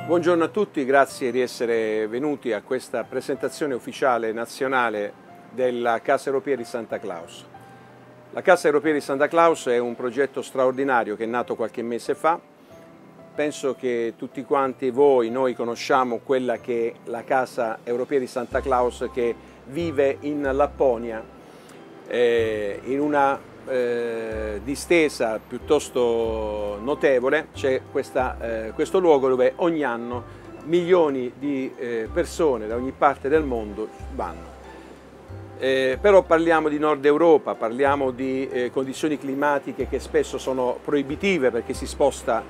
Buongiorno a tutti, grazie di essere venuti a questa presentazione ufficiale nazionale della Casa Europea di Santa Claus. La Casa Europea di Santa Claus è un progetto straordinario che è nato qualche mese fa. Penso che tutti quanti noi conosciamo quella che è la Casa Europea di Santa Claus che vive in Lapponia, in una distesa piuttosto notevole. C'è questo luogo dove ogni anno milioni di persone da ogni parte del mondo vanno. Però parliamo di Nord Europa, parliamo di condizioni climatiche che spesso sono proibitive perché si sposta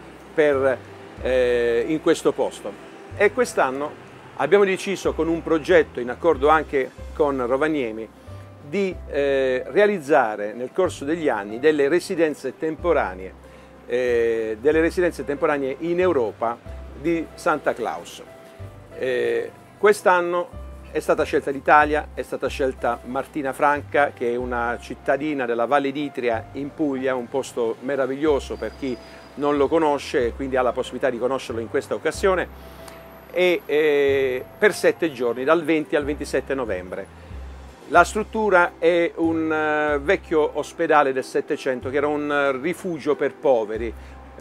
in questo posto. E quest'anno abbiamo deciso, con un progetto in accordo anche con Rovaniemi, di realizzare nel corso degli anni delle residenze temporanee in Europa di Santa Claus. Quest'anno è stata scelta l'Italia, è stata scelta Martina-Franca, che è una cittadina della Valle d'Itria in Puglia, un posto meraviglioso per chi non lo conosce e quindi ha la possibilità di conoscerlo in questa occasione, e per 7 giorni, dal 20 al 27 novembre. La struttura è un vecchio ospedale del Settecento che era un rifugio per poveri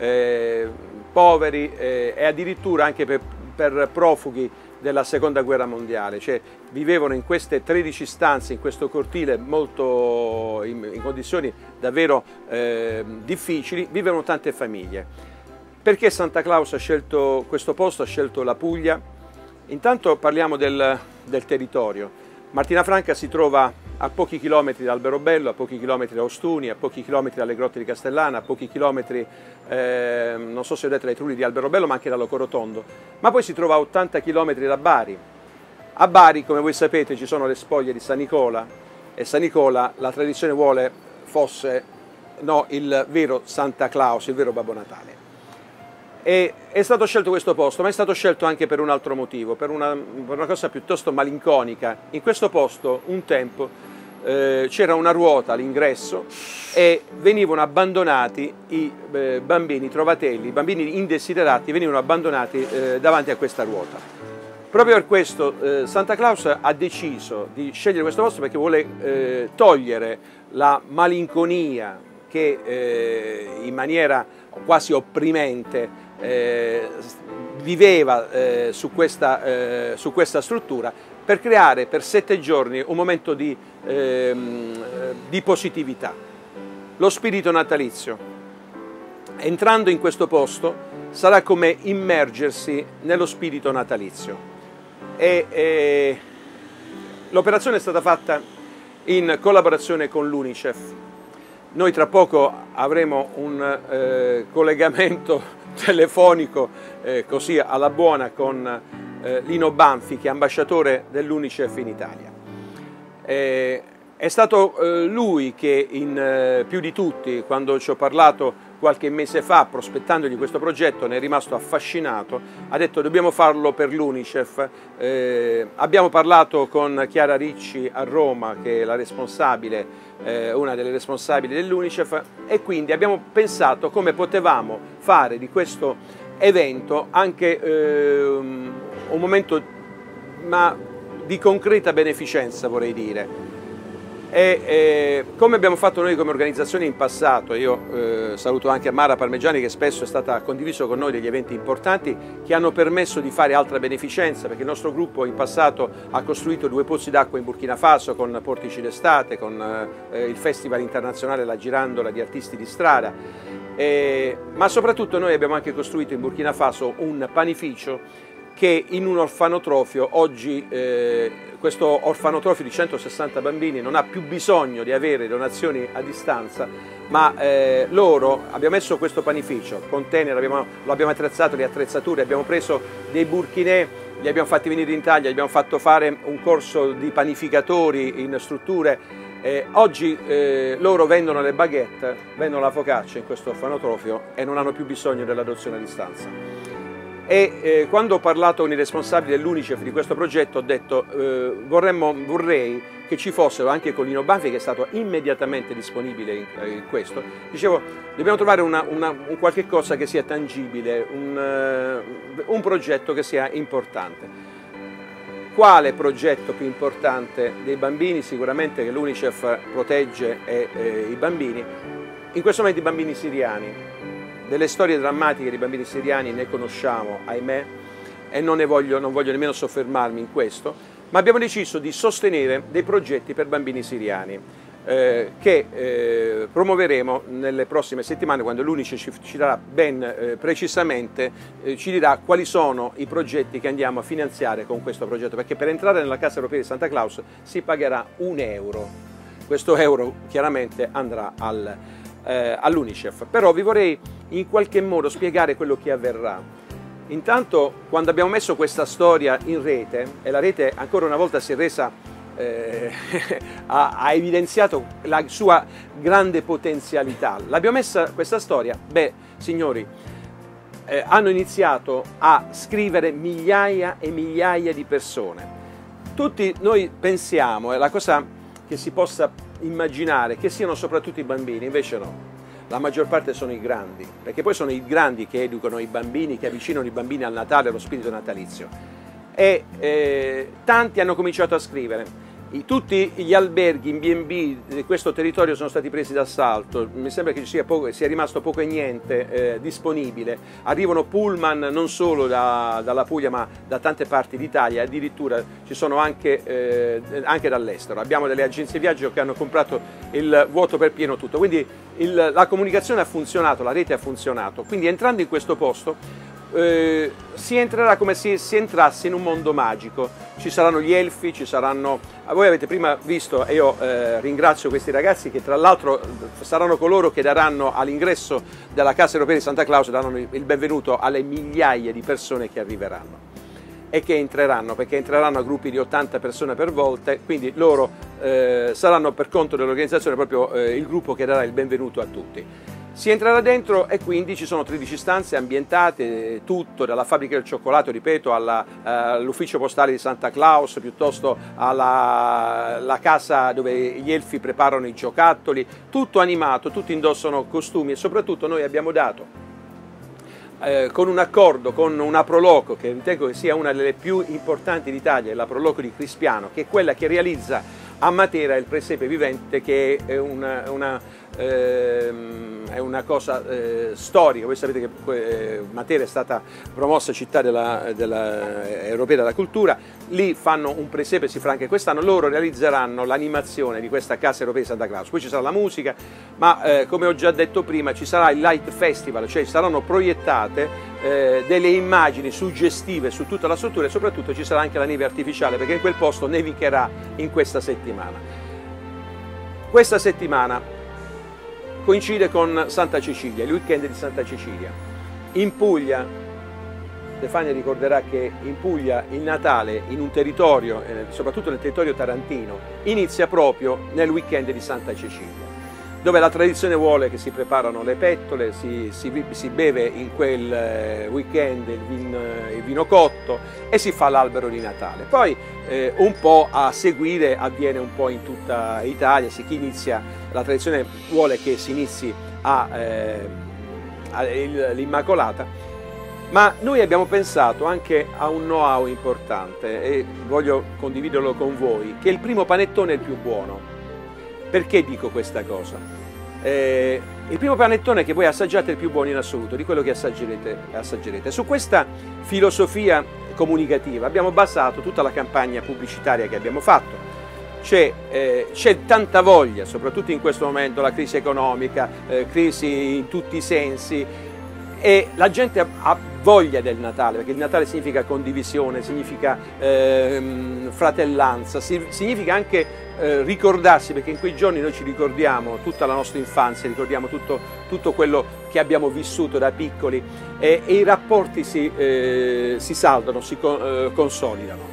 e addirittura anche per profughi della Seconda Guerra Mondiale. Cioè, vivevano in queste 13 stanze, in questo cortile in condizioni davvero difficili, vivevano tante famiglie. Perché Santa Claus ha scelto questo posto, ha scelto la Puglia? Intanto parliamo del territorio. Martina-Franca si trova a pochi chilometri da Alberobello, a pochi chilometri da Ostuni, a pochi chilometri dalle Grotte di Castellana, a pochi chilometri, non so se ho detto, dai Trulli di Alberobello, ma anche da Locorotondo. Ma poi si trova a 80 chilometri da Bari. A Bari, come voi sapete, ci sono le spoglie di San Nicola, e San Nicola, la tradizione vuole, fosse il vero Santa Claus, il vero Babbo Natale. E è stato scelto questo posto, ma è stato scelto anche per un altro motivo, per una cosa piuttosto malinconica. In questo posto un tempo c'era una ruota all'ingresso e venivano abbandonati i bambini, i trovatelli, i bambini indesiderati venivano abbandonati davanti a questa ruota. Proprio per questo Santa Claus ha deciso di scegliere questo posto, perché vuole togliere la malinconia che in maniera quasi opprimente viveva su questa struttura, per creare per 7 giorni un momento di positività. Lo spirito natalizio, entrando in questo posto, sarà come immergersi nello spirito natalizio. L'operazione è stata fatta in collaborazione con l'Unicef. Noi tra poco avremo un collegamento telefonico così alla buona con Lino Banfi, che è ambasciatore dell'Unicef in Italia. È stato lui che più di tutti, quando ci ho parlato qualche mese fa prospettandogli questo progetto, ne è rimasto affascinato, ha detto: dobbiamo farlo per l'Unicef. Abbiamo parlato con Chiara Ricci a Roma, che è la responsabile, una delle responsabili dell'Unicef, e quindi abbiamo pensato come potevamo fare di questo evento anche un momento di concreta beneficenza, vorrei dire. Come abbiamo fatto noi come organizzazione in passato, io saluto anche Mara Parmegiani, che spesso è stata condiviso con noi degli eventi importanti che hanno permesso di fare altra beneficenza, perché il nostro gruppo in passato ha costruito 2 pozzi d'acqua in Burkina Faso con Portici d'estate, con il Festival internazionale La Girandola di artisti di strada, ma soprattutto noi abbiamo anche costruito in Burkina Faso un panificio che in un orfanotrofio oggi, questo orfanotrofio di 160 bambini non ha più bisogno di avere donazioni a distanza, ma loro, abbiamo messo questo panificio, container, lo abbiamo attrezzato, le attrezzature, abbiamo preso dei burkinè, li abbiamo fatti venire in Italia, gli abbiamo fatto fare un corso di panificatori in strutture. Oggi loro vendono le baguette, vendono la focaccia in questo orfanotrofio e non hanno più bisogno dell'adozione a distanza. quando ho parlato con i responsabili dell'Unicef di questo progetto ho detto vorrei che ci fossero anche con Lino Banfi, che è stato immediatamente disponibile in questo. Dicevo, dobbiamo trovare un qualche cosa che sia tangibile, un progetto che sia importante. Quale progetto più importante dei bambini? Sicuramente che l'Unicef protegge i bambini, in questo momento i bambini siriani. Delle storie drammatiche di bambini siriani ne conosciamo, ahimè, e non voglio nemmeno soffermarmi in questo, ma abbiamo deciso di sostenere dei progetti per bambini siriani che promuoveremo nelle prossime settimane, quando l'Unicef ci darà ben precisamente, ci dirà quali sono i progetti che andiamo a finanziare con questo progetto, perché per entrare nella Casa Europea di Santa Claus si pagherà €1. Questo euro chiaramente andrà all'Unicef, però vi vorrei in qualche modo spiegare quello che avverrà. Intanto, quando abbiamo messo questa storia in rete, e la rete ancora una volta si è resa ha evidenziato la sua grande potenzialità. L'abbiamo messa questa storia, signori, hanno iniziato a scrivere migliaia e migliaia di persone. Tutti noi pensiamo, è la cosa che si possa immaginare, che siano soprattutto i bambini, invece no. La maggior parte sono i grandi, perché poi sono i grandi che educano i bambini, che avvicinano i bambini al Natale, allo spirito natalizio. E tanti hanno cominciato a scrivere. Tutti gli alberghi in B&B di questo territorio sono stati presi d'assalto, mi sembra che sia rimasto poco e niente disponibile. Arrivano pullman non solo dalla Puglia ma da tante parti d'Italia, addirittura ci sono anche dall'estero. Abbiamo delle agenzie viaggio che hanno comprato il vuoto per pieno tutto, quindi la comunicazione ha funzionato, la rete ha funzionato, quindi entrando in questo posto si entrerà come se si entrasse in un mondo magico. Ci saranno gli elfi, ci saranno, voi avete prima visto, e io ringrazio questi ragazzi che tra l'altro saranno coloro che daranno all'ingresso della Casa Europea di Santa Claus, daranno il benvenuto alle migliaia di persone che arriveranno e che entreranno, perché entreranno a gruppi di 80 persone per volta, quindi loro saranno per conto dell'organizzazione proprio il gruppo che darà il benvenuto a tutti. Si entrerà dentro e quindi ci sono 13 stanze ambientate, tutto, dalla fabbrica del cioccolato, ripeto, all'ufficio postale di Santa Claus, piuttosto alla casa dove gli elfi preparano i giocattoli, tutto animato, tutti indossano costumi e soprattutto noi abbiamo dato, con un accordo, con una Proloco, che ritengo che sia una delle più importanti d'Italia, la Proloco di Crispiano, che è quella che realizza a Matera il presepe vivente, che è una cosa storica. Voi sapete che Matera è stata promossa città europea della cultura, lì fanno un presepe, si fa anche quest'anno, loro realizzeranno l'animazione di questa Casa Europea di Santa Claus, poi ci sarà la musica, ma come ho già detto prima ci sarà il Light Festival, cioè saranno proiettate delle immagini suggestive su tutta la struttura e soprattutto ci sarà anche la neve artificiale, perché in quel posto nevicherà in questa settimana. Questa settimana coincide con Santa Cecilia, il weekend di Santa Cecilia. In Puglia, Stefania ricorderà che in Puglia il Natale in un territorio, soprattutto nel territorio tarantino, inizia proprio nel weekend di Santa Cecilia, dove la tradizione vuole che si preparano le pettole, si beve in quel weekend il vino cotto e si fa l'albero di Natale. Poi un po' a seguire avviene un po' in tutta Italia, la tradizione vuole che si inizi l'Immacolata, ma noi abbiamo pensato anche a un know-how importante e voglio condividerlo con voi, che il primo panettone è il più buono. Perché dico questa cosa? Il primo panettone che voi assaggiate è il più buono in assoluto di quello che assaggerete. Su questa filosofia comunicativa abbiamo basato tutta la campagna pubblicitaria che abbiamo fatto. C'è tanta voglia, soprattutto in questo momento, la crisi economica, crisi in tutti i sensi, e la gente ha voglia del Natale, perché il Natale significa condivisione, significa fratellanza, significa anche ricordarsi, perché in quei giorni noi ci ricordiamo tutta la nostra infanzia, ricordiamo tutto quello che abbiamo vissuto da piccoli e i rapporti si saldano, si consolidano.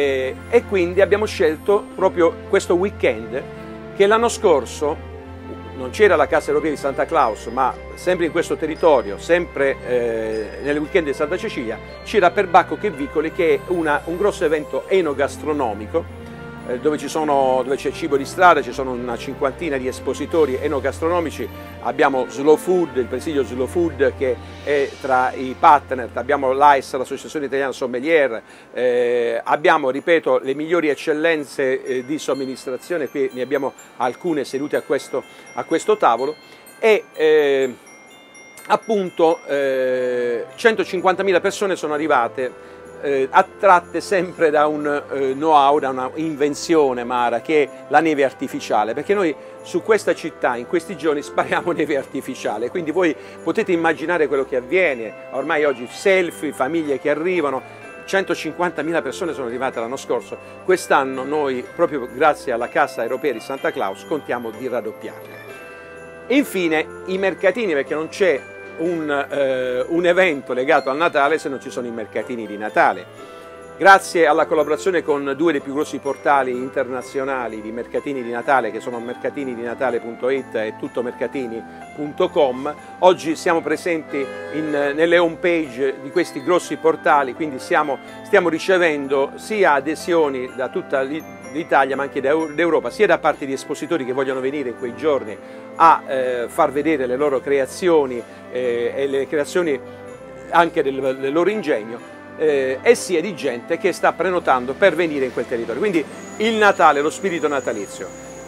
E quindi abbiamo scelto proprio questo weekend, che l'anno scorso non c'era la Casa Europea di Santa Claus, ma sempre in questo territorio, sempre nel weekend di Santa Cecilia, c'era Per Bacco che Vicoli, che è un grosso evento enogastronomico, dove c'è cibo di strada, ci sono una cinquantina di espositori enogastronomici, abbiamo Slow Food, il presidio Slow Food che è tra i partner, abbiamo l'AIS, l'Associazione Italiana Sommelier, abbiamo, ripeto, le migliori eccellenze di somministrazione, qui ne abbiamo alcune sedute a questo tavolo, e appunto 150.000 persone sono arrivate, attratte sempre da un know-how, da una invenzione Mara, che è la neve artificiale, perché noi su questa città in questi giorni spariamo neve artificiale, quindi voi potete immaginare quello che avviene. Ormai oggi selfie, famiglie che arrivano, 150.000 persone sono arrivate l'anno scorso, quest'anno noi, proprio grazie alla Casa Europea di Santa Claus, contiamo di raddoppiarle. E infine i mercatini, perché non c'è un evento legato al Natale se non ci sono i mercatini di Natale. Grazie alla collaborazione con due dei più grossi portali internazionali di mercatini di Natale, che sono mercatinidinatale.it e tuttomercatini.com, oggi siamo presenti nelle home page di questi grossi portali, quindi stiamo ricevendo sia adesioni da tutta l'Italia ma anche d'Europa, sia da parte di espositori che vogliono venire in quei giorni a far vedere le loro creazioni e le creazioni anche del loro ingegno, e sia di gente che sta prenotando per venire in quel territorio. Quindi il Natale, lo spirito natalizio.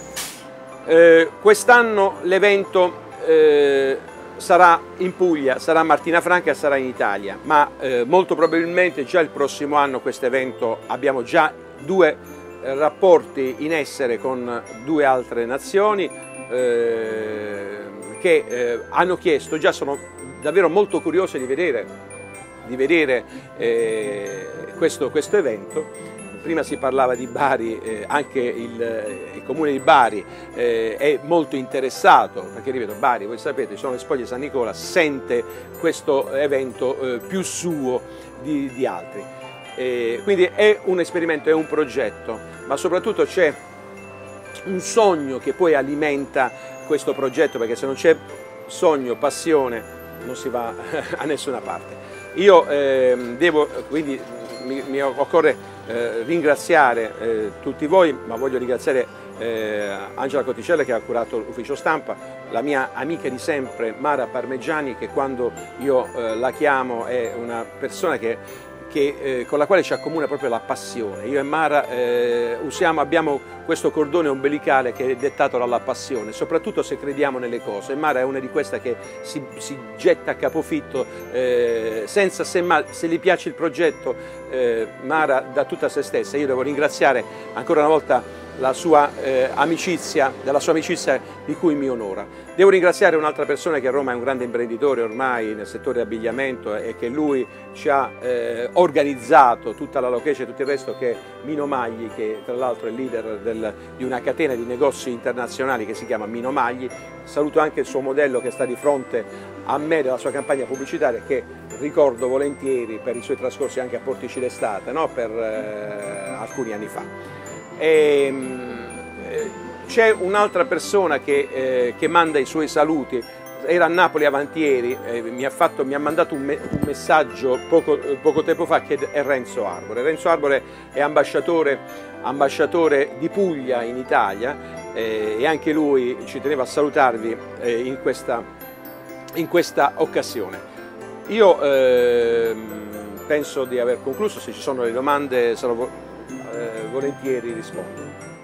Quest'anno l'evento sarà in Puglia, sarà a Martina Franca e sarà in Italia, ma molto probabilmente già il prossimo anno questo evento abbiamo già due rapporti in essere con due altre nazioni che hanno chiesto, già sono davvero molto curiosi di vedere questo evento. Prima si parlava di Bari, anche il comune di Bari è molto interessato, perché ripeto, Bari, voi sapete, ci sono le spoglie San Nicola, sente questo evento più suo di altri. Quindi è un esperimento, è un progetto, ma soprattutto c'è un sogno che poi alimenta questo progetto, perché se non c'è sogno, passione, non si va a nessuna parte. Io quindi mi occorre ringraziare tutti voi, ma voglio ringraziare Angela Cotticella che ha curato l'ufficio stampa, la mia amica di sempre Mara Parmeggiani, che quando io la chiamo è una persona con la quale ci accomuna proprio la passione. Io e Mara abbiamo questo cordone ombelicale che è dettato dalla passione, soprattutto se crediamo nelle cose. Mara è una di queste che si getta a capofitto, senza se gli piace il progetto, Mara dà tutta se stessa. Io devo ringraziare ancora una volta la sua amicizia, della sua amicizia di cui mi onora. Devo ringraziare un'altra persona che a Roma è un grande imprenditore ormai nel settore abbigliamento e che lui ci ha organizzato tutta la location e tutto il resto, che è Mino Magli, che tra l'altro è il leader di una catena di negozi internazionali che si chiama Mino Magli. Saluto anche il suo modello che sta di fronte a me della sua campagna pubblicitaria, che ricordo volentieri per i suoi trascorsi anche a Portici d'Estate, no? Per alcuni anni fa. C'è un'altra persona che manda i suoi saluti, era a Napoli avanti ieri, mi ha mandato un messaggio poco tempo fa, che è Renzo Arbore. Renzo Arbore è ambasciatore di Puglia in Italia, e anche lui ci teneva a salutarvi in questa occasione. Io penso di aver concluso, se ci sono le domande volentieri rispondo.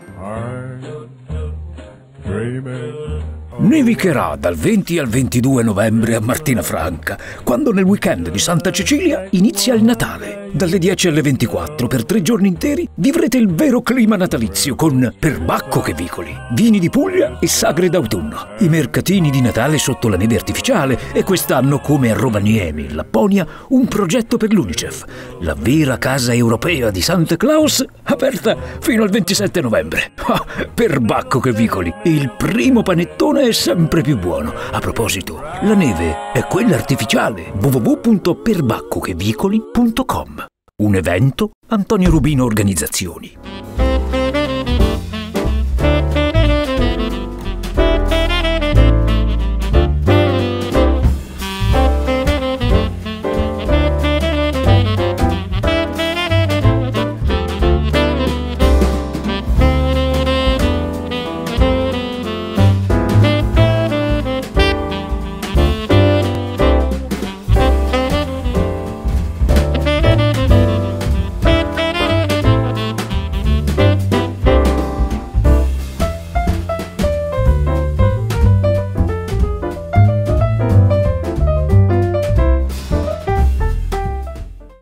Nevicherà dal 20 al 22 novembre a Martina Franca, quando nel weekend di Santa Cecilia inizia il Natale. Dalle 10 alle 24, per 3 giorni interi, vivrete il vero clima natalizio con Per Bacco che Vicoli, vini di Puglia e sagre d'autunno. I mercatini di Natale sotto la neve artificiale e quest'anno, come a Rovaniemi, in Lapponia, un progetto per l'Unicef. La vera Casa Europea di Santa Claus, aperta fino al 27 novembre. Per Bacco che Vicoli, il primo panettone è sempre più buono. A proposito, la neve è quella artificiale. www.perbaccochevicoli.com. Un evento Antonio Rubino Organizzazioni.